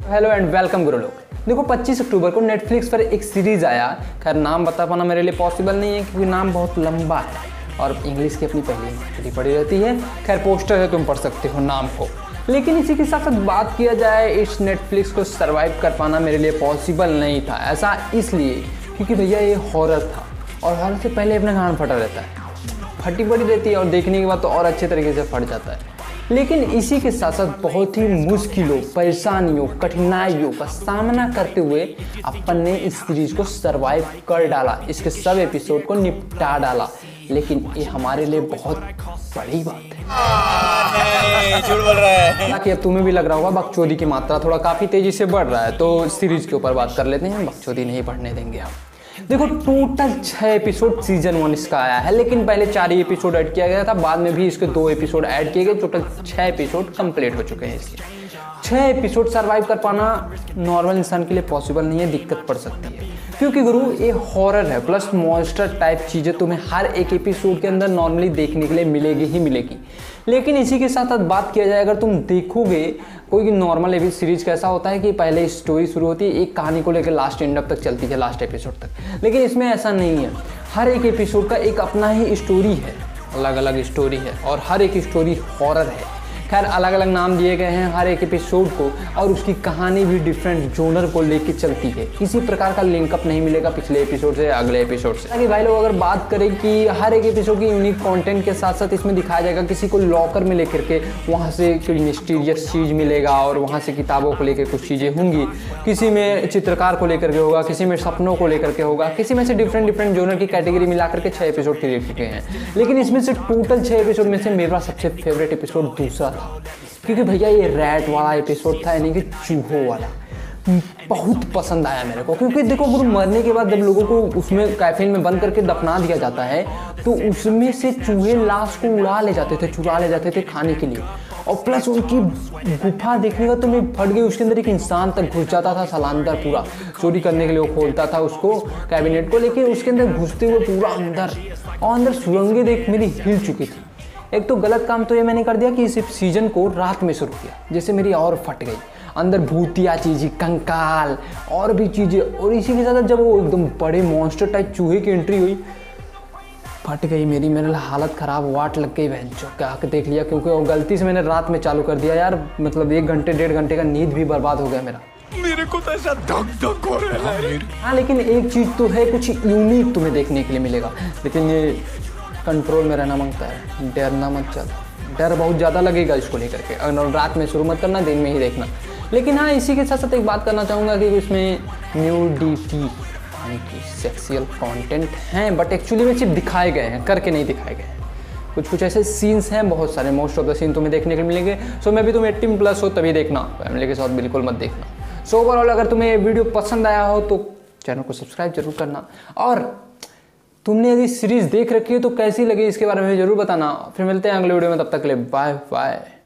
Hello and welcome गुरु लोग। देखो 25 अक्टूबर को नेटफ्लिक्स पर एक सीरीज आया। खैर नाम बता पाना मेरे लिए पॉसिबल नहीं है क्योंकि नाम बहुत लंबा है और इंग्लिश की अपनी पहली पड़ी रहती है। खैर पोस्टर है, तुम पढ़ सकते हो नाम को। लेकिन इसी के साथ साथ बात किया जाए, इस नेटफ्लिक्स को सर्वाइव कर पाना मेरे लिए पॉसिबल नहीं था। ऐसा इसलिए क्योंकि भैया ये हॉरर था और हॉरर से पहले अपना कान फटा रहता है, फटी पड़ी रहती है और देखने के बाद तो और अच्छे तरीके से फट जाता है। लेकिन इसी के साथ साथ बहुत ही मुश्किलों, परेशानियों, कठिनाइयों का सामना करते हुए अपन ने इस सीरीज को सरवाइव कर डाला, इसके सब एपिसोड को निपटा डाला। लेकिन ये हमारे लिए बहुत बड़ी बात है। झूठ बोल रहा है। हालांकि अब तुम्हें भी लग रहा होगा बकचोदी की मात्रा थोड़ा काफ़ी तेज़ी से बढ़ रहा है, तो सीरीज के ऊपर बात कर लेते हैं। बकचोदी नहीं बढ़ने देंगे हम। देखो टोटल 6 एपिसोड सीजन 1 इसका आया है, लेकिन पहले 4 ही एपिसोड ऐड किया गया था, बाद में भी इसके 2 एपिसोड ऐड किए गए। टोटल 6 एपिसोड कंप्लीट हो चुके हैं इसके। 6 एपिसोड सर्वाइव कर पाना नॉर्मल इंसान के लिए पॉसिबल नहीं है, दिक्कत पड़ सकती है क्योंकि गुरु ये हॉरर है प्लस मॉन्स्टर टाइप चीज़ें तुम्हें हर एक एपिसोड के अंदर नॉर्मली देखने के लिए मिलेगी ही मिलेगी। लेकिन इसी के साथ साथ बात किया जाए, अगर तुम देखोगे कोई नॉर्मल सीरीज कैसा होता है कि पहले स्टोरी शुरू होती है एक कहानी को लेकर लास्ट एंड अप तक चलती है, लास्ट एपिसोड तक। लेकिन इसमें ऐसा नहीं है, हर एक एपिसोड का एक अपना ही स्टोरी है, अलग अलग स्टोरी है और हर एक स्टोरी हॉरर है। खैर अलग अलग नाम दिए गए हैं हर एक एपिसोड को और उसकी कहानी भी डिफरेंट जोनर को लेके चलती है। किसी प्रकार का लिंकअप नहीं मिलेगा पिछले एपिसोड से अगले एपिसोड से। ताकि भाई लोग अगर बात करें कि हर एक एपिसोड की यूनिक कंटेंट के साथ साथ इसमें दिखाया जाएगा किसी को लॉकर में लेकर के वहाँ से कोई मिस्टीरियस चीज़ मिलेगा और वहाँ से किताबों को लेकर कुछ चीज़ें होंगी, किसी में चित्रकार को लेकर के होगा, किसी में सपनों को लेकर के होगा, किसी में से डिफरेंट जोनर की कैटेगरी मिला करके 6 एपिसोड क्रिएट चुके हैं। लेकिन इसमें से टोटल 6 एपिसोड में से मेरा सबसे फेवरेट एपिसोड दूसरा था क्योंकि भैया ये रैट वाला एपिसोड था, यानी कि चूहों वाला। बहुत पसंद आया मेरे को क्योंकि देखो गुरु मरने के बाद जब लोगों को उसमें कैफिन में बंद करके दफना दिया जाता है तो उसमें से चूहे लाश को उड़ा ले जाते थे, चुरा ले जाते थे खाने के लिए। और प्लस उनकी गुफा देखने का तो मैं फट गई, उसके अंदर एक इंसान तक घुस जाता था सलांदर पूरा चोरी करने के लिए। वो खोलता था उसको कैबिनेट को, लेकिन उसके अंदर घुसते हुए पूरा अंदर और अंदर सुरंगें देख मेरी हिल चुकी थी। एक तो गलत काम तो ये मैंने कर दिया कि इस सीजन को रात में शुरू किया, जैसे मेरी और फट गई अंदर भूतिया चीज़ें, कंकाल और भी चीज़ें। और इसी के साथ जब वो एकदम बड़े मॉन्स्टर टाइप चूहे की एंट्री हुई, फट गई मेरी हालत ख़राब, वाट लग गई बहन चो। क्या आके देख लिया क्योंकि वो गलती से मैंने रात में चालू कर दिया यार, मतलब 1 घंटे 1.5 घंटे का नींद भी बर्बाद हो गया मेरा। मेरे को तो ऐसा धक हो रहा है। हाँ लेकिन एक चीज़ तो है, कुछ यूनिक तुम्हें देखने के लिए मिलेगा, लेकिन ये कंट्रोल में रहना मांगता है। डरना मत, चल डर बहुत ज़्यादा लगेगा इसको लेकर के। अगर रात में शुरू मत करना, दिन में ही देखना। लेकिन हाँ इसी के साथ साथ एक बात करना चाहूँगा कि इसमें न्यूडिटी यानी कि सेक्सुअल कंटेंट हैं, बट एक्चुअली में सिर्फ दिखाए गए हैं, करके नहीं दिखाए गए हैं। कुछ ऐसे सीन्स हैं, बहुत सारे, मोस्ट ऑफ द सीन तुम्हें देखने के मिलेंगे। सो मैं भी तुम 18+ हो तभी देखना, फैमिली के साथ बिल्कुल मत देखना। सो ओवरऑल अगर तुम्हें ये वीडियो पसंद आया हो तो चैनल को सब्सक्राइब जरूर करना, और तुमने यदि सीरीज देख रखी है तो कैसी लगी इसके बारे में जरूर बताना। फिर मिलते हैं अगले वीडियो में, तब तक के लिए बाय बाय।